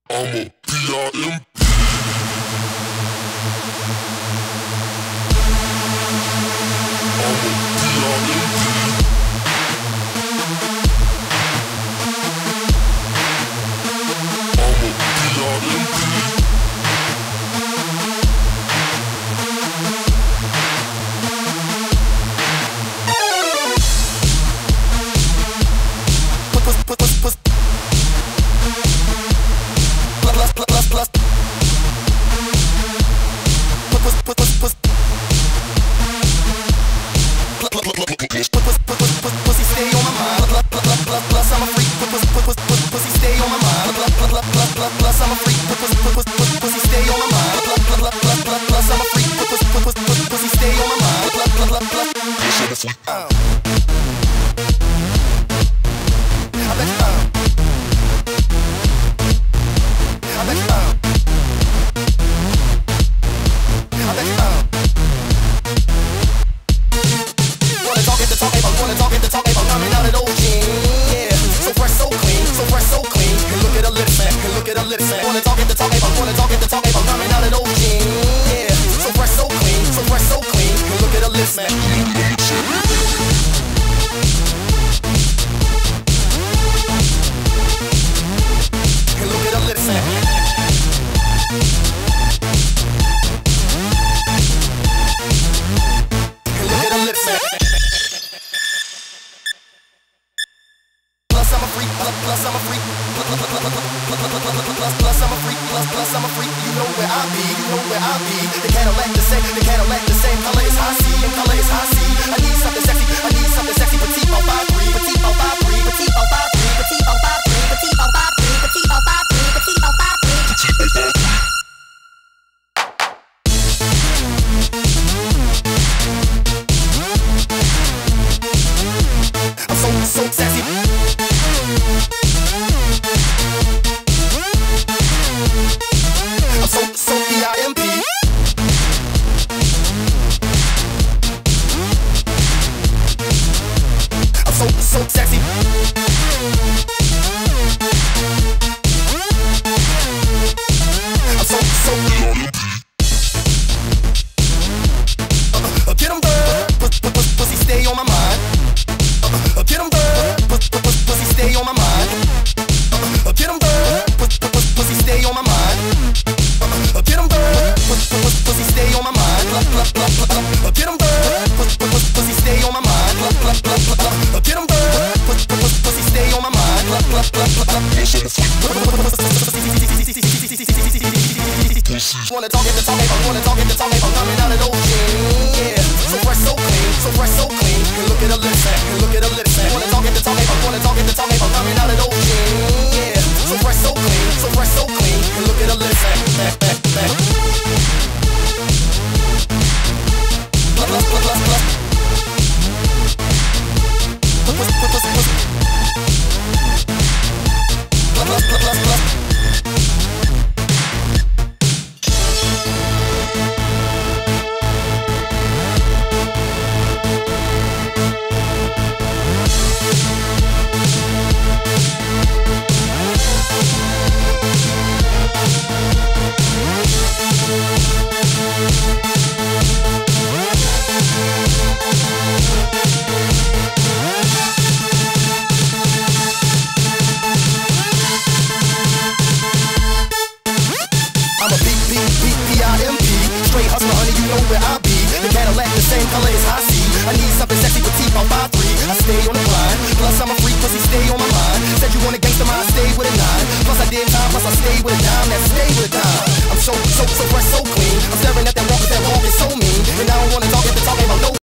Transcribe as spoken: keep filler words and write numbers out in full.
I'm a P I M P. I'm a P I M P. I'm a P I M P. Pussy stay on my mind. Plus I'm a freak. Pussy stay on my mind. Plus I'm a freak. Pussy stay on my mind. Plus I'm a freak. Pussy stay on my mind. Uh. I bet you. Uh. I bet you. Uh. I bet you. Uh. Wanna talk it to talk about, wanna talk it to talk about, coming out of those jeans. Yeah, so fresh, so clean, so fresh, so clean. And look at her lips, man, and look at her lips, man. Wanna talk it to talk about, wanna talk it to talk about, coming out of those jeans. Yeah, so fresh, so clean, so fresh, so clean. And look at her lips, man. And look at her lips, man. And look at her lips, man. Plus I'm a freak, plus I'm a freak, plus plus I'm a freak, plus plus I'm a freak. You know where I be, you know where I be. The Cadillac the same, the Cadillac the same color is high C, and color is high C. I need something sexy, I need something sexy. Petite on five three, petite on five three, petite on five three, petite on five three, petite on five three, petite on five three, petite on five three, petite on five three. I'm so so sexy. I'm so, so P I M P. I'm so, so sexy. I'm so, so P I M P. Uh, uh, get 'em bird, pussy stay on my mind. Uh, uh, get 'em bird, pussy stay on my mind. Uh, uh, get 'em bird, pussy stay on my mind. Uh, get 'em bird, pussy stay on my mind. Uh, get 'em bird, pussy stay on my mind. Uh, get 'em bird, pussy stay on my mind. Wanna talk it to talk about, wanna talk it to talk about, coming out of those jeans. Yeah, so fresh, so clean, so fresh, so clean. And look at her lips, man, and look at her lips, man. Wanna talk it to talk about, wanna talk it to talk about, coming out of those jeans. Yeah, so fresh, so clean, so fresh, so clean. And look at her lips, man, back, back, back. Plus, plus, plus, plus, plus. Plus, plus, plus, plus, plus. Plus, plus, plus, plus, plus. I'm a P P P P I M P. Straight hustler, honey, you know where I be. The Cadillac, the same color as high C. I need something sexy, petite on five three. I stay on the grind. Plus I'm a freak, pussy stay on my mind. Said you want a gangster, mind, stay with a nine. Plus I did time, plus I stay with a dime. That stay with a dime. I'm so, so, so fresh, so clean. I'm staring at that walk, 'cause that walk is so mean. And I don't wanna talk at the talk about no